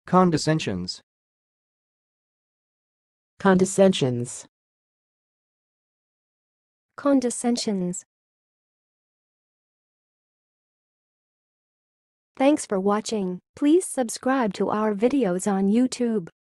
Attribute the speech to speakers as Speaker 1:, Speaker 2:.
Speaker 1: condescensions,
Speaker 2: condescensions,
Speaker 3: condescensions. Thanks for watching. Please subscribe to our videos on YouTube.